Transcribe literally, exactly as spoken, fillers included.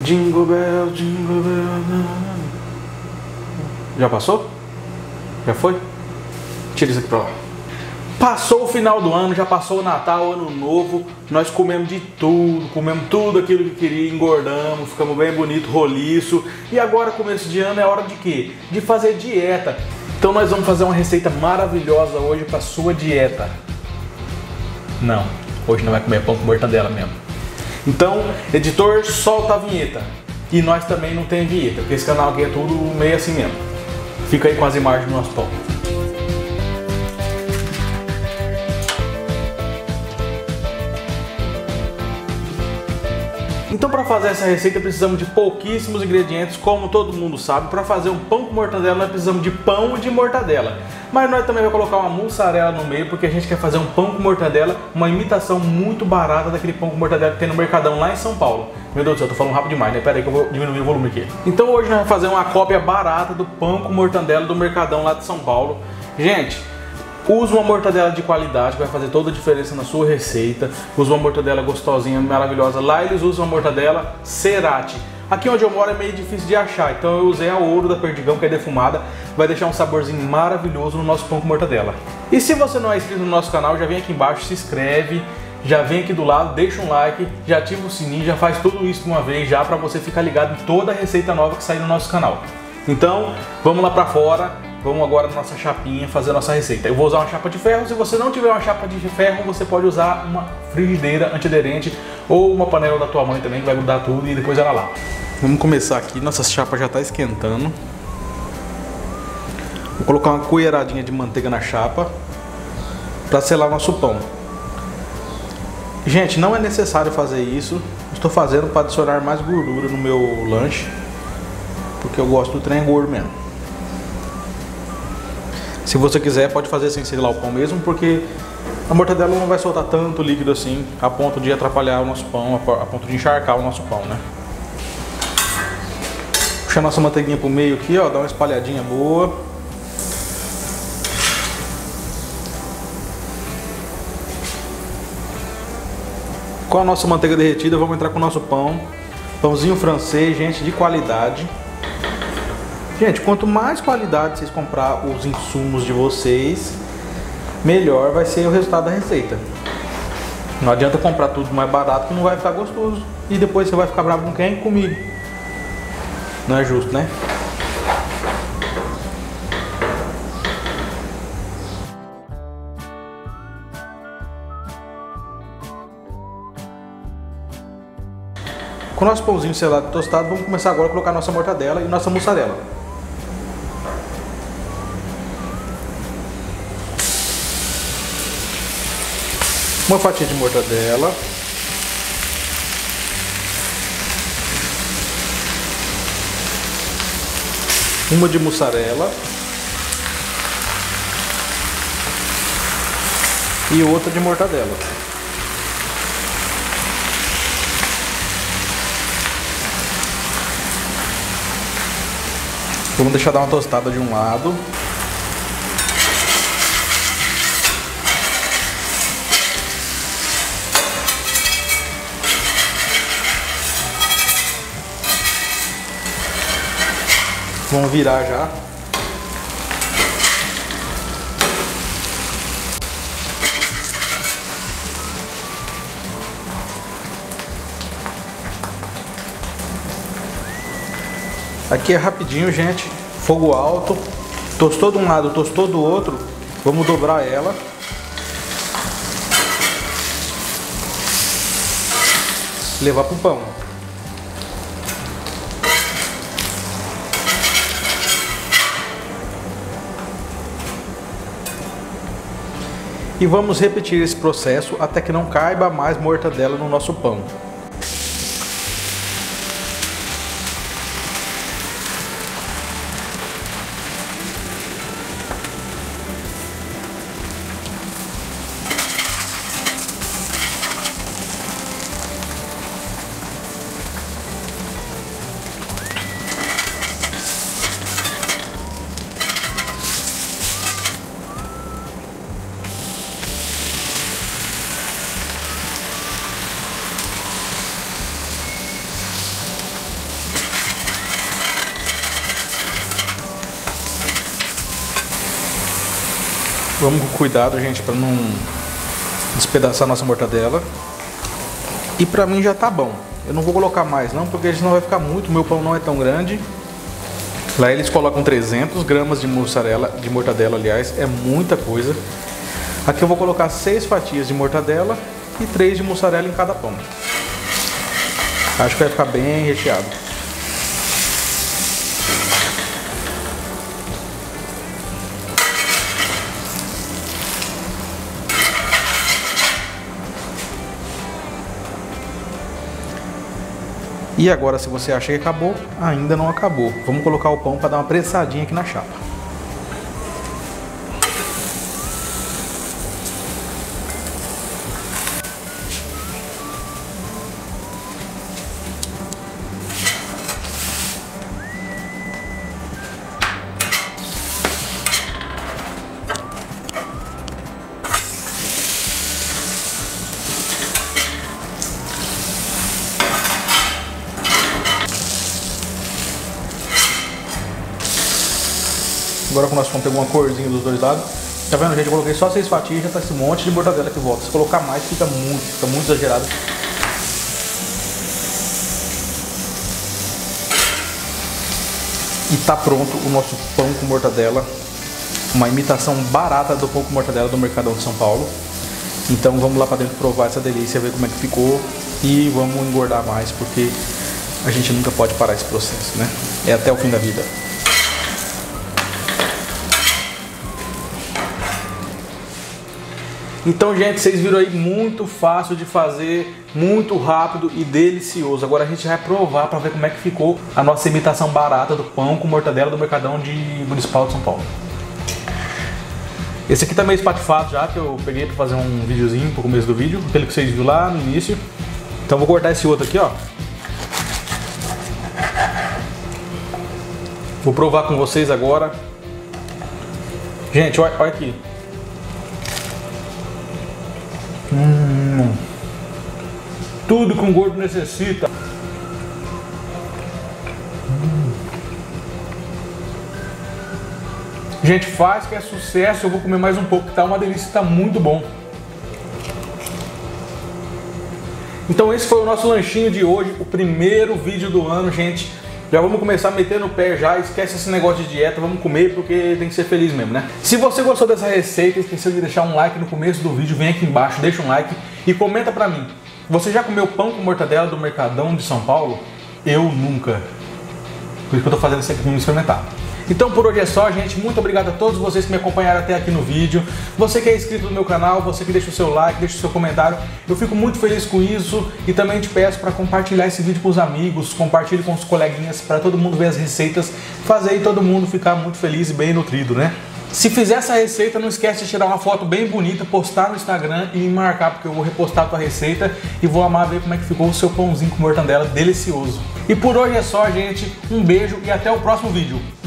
Jingle Bell, Jingle Bell. Já passou? Já foi? Tira isso aqui pra lá. Passou o final do ano, já passou o Natal, Ano Novo. Nós comemos de tudo, comemos tudo aquilo que queria, engordamos, ficamos bem bonito, roliço. E agora, começo de ano, é hora de quê? De fazer dieta. Então nós vamos fazer uma receita maravilhosa hoje para sua dieta. Não, hoje não vai comer pão com mortadela mesmo. Então, editor, solta a vinheta. E nós também não tem vinheta, porque esse canal aqui é tudo meio assim mesmo. Fica aí com as imagens do nosso pão. Então, para fazer essa receita precisamos de pouquíssimos ingredientes, como todo mundo sabe. Para fazer um pão com mortadela nós precisamos de pão e de mortadela. Mas nós também vamos colocar uma mussarela no meio, porque a gente quer fazer um pão com mortadela, uma imitação muito barata daquele pão com mortadela que tem no Mercadão lá em São Paulo. Meu Deus do céu, eu tô falando rápido demais, né? Pera aí que eu vou diminuir o volume aqui. Então hoje nós vamos fazer uma cópia barata do pão com mortadela do Mercadão lá de São Paulo. Gente, use uma mortadela de qualidade, que vai fazer toda a diferença na sua receita. Use uma mortadela gostosinha, maravilhosa. Lá eles usam uma mortadela Cerati. Aqui onde eu moro é meio difícil de achar, então eu usei a Ouro da Perdigão, que é defumada. Vai deixar um saborzinho maravilhoso no nosso pão com mortadela. E se você não é inscrito no nosso canal, já vem aqui embaixo, se inscreve. Já vem aqui do lado, deixa um like, já ativa o sininho, já faz tudo isso de uma vez já, para você ficar ligado em toda a receita nova que sair no nosso canal. Então, vamos lá pra fora. Vamos agora na nossa chapinha fazer a nossa receita. Eu vou usar uma chapa de ferro. Se você não tiver uma chapa de ferro, você pode usar uma frigideira antiaderente ou uma panela da tua mãe também, que vai grudar tudo e depois ela lava. Vamos começar aqui. Nossa chapa já está esquentando. Vou colocar uma colheradinha de manteiga na chapa para selar o nosso pão. Gente, não é necessário fazer isso. Estou fazendo para adicionar mais gordura no meu lanche, porque eu gosto do trem gordo mesmo. Se você quiser, pode fazer sem selar o pão mesmo, porque a mortadela não vai soltar tanto líquido assim, a ponto de atrapalhar o nosso pão, a ponto de encharcar o nosso pão, né? Puxa a nossa manteiguinha pro meio aqui, ó, dá uma espalhadinha boa. Com a nossa manteiga derretida, vamos entrar com o nosso pão. Pãozinho francês, gente, de qualidade. Gente, quanto mais qualidade vocês comprar os insumos de vocês, melhor vai ser o resultado da receita. Não adianta comprar tudo mais barato que não vai ficar gostoso. E depois você vai ficar bravo com quem? Comigo. Não é justo, né? Com o nosso pãozinho selado e tostado, vamos começar agora a colocar nossa mortadela e nossa mussarela. Uma fatia de mortadela. Uma de mussarela. E outra de mortadela. Vamos deixar dar uma tostada de um lado. Vamos virar já. Aqui é rapidinho, gente. Fogo alto. Tostou de um lado, tostou do outro. Vamos dobrar ela. Levar pro pão. E vamos repetir esse processo até que não caiba mais mortadela no nosso pão. Vamos com cuidado, gente, para não despedaçar a nossa mortadela. E pra mim já tá bom. Eu não vou colocar mais não, porque senão vai ficar muito. O meu pão não é tão grande. Lá eles colocam trezentas gramas de mussarela, de mortadela, aliás, é muita coisa. Aqui eu vou colocar seis fatias de mortadela e três de mussarela em cada pão. Acho que vai ficar bem recheado. E agora, se você acha que acabou, ainda não acabou. Vamos colocar o pão para dar uma pressadinha aqui na chapa. Agora que o nosso pão pegou uma corzinha dos dois lados, tá vendo, gente? Eu coloquei só seis fatias e já tá esse monte de mortadela que volta. Se colocar mais, fica muito, fica muito exagerado. E tá pronto o nosso pão com mortadela. Uma imitação barata do pão com mortadela do Mercadão de São Paulo. Então vamos lá pra dentro provar essa delícia, ver como é que ficou. E vamos engordar mais, porque a gente nunca pode parar esse processo, né? É até o fim da vida. Então, gente, vocês viram aí, muito fácil de fazer, muito rápido e delicioso. Agora a gente vai provar para ver como é que ficou a nossa imitação barata do pão com mortadela do Mercadão de Municipal de São Paulo. Esse aqui tá meio espatifado já, que eu peguei para fazer um videozinho pro começo do vídeo, aquele que vocês viram lá no início. Então vou cortar esse outro aqui, ó. Vou provar com vocês agora. Gente, olha, olha aqui. Hum, tudo que um gordo necessita. Hum. Gente, faz que é sucesso. Eu vou comer mais um pouco, que tá uma delícia, tá muito bom. Então esse foi o nosso lanchinho de hoje, o primeiro vídeo do ano, gente. Já vamos começar a meter no pé já, esquece esse negócio de dieta, vamos comer porque tem que ser feliz mesmo, né? Se você gostou dessa receita, esqueceu de deixar um like no começo do vídeo, vem aqui embaixo, deixa um like e comenta pra mim. Você já comeu pão com mortadela do Mercadão de São Paulo? Eu nunca. Por isso que eu tô fazendo isso aqui pra me experimentar. Então por hoje é só, gente. Muito obrigado a todos vocês que me acompanharam até aqui no vídeo. Você que é inscrito no meu canal, você que deixa o seu like, deixa o seu comentário. Eu fico muito feliz com isso e também te peço para compartilhar esse vídeo com os amigos, compartilhe com os coleguinhas, para todo mundo ver as receitas, fazer aí todo mundo ficar muito feliz e bem nutrido, né? Se fizer essa receita, não esquece de tirar uma foto bem bonita, postar no Instagram e me marcar, porque eu vou repostar a tua receita e vou amar ver como é que ficou o seu pãozinho com mortadela delicioso. E por hoje é só, gente. Um beijo e até o próximo vídeo.